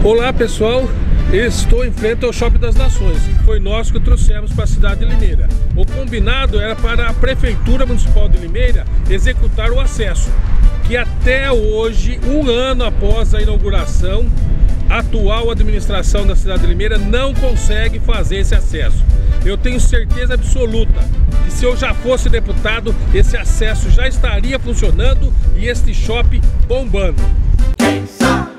Olá pessoal, estou em frente ao Shopping das Nações. Foi nós que o trouxemos para a cidade de Limeira. O combinado era para a Prefeitura Municipal de Limeira executar o acesso, que até hoje, um ano após a inauguração, a atual administração da cidade de Limeira não consegue fazer esse acesso. Eu tenho certeza absoluta que se eu já fosse deputado, esse acesso já estaria funcionando e este shopping bombando.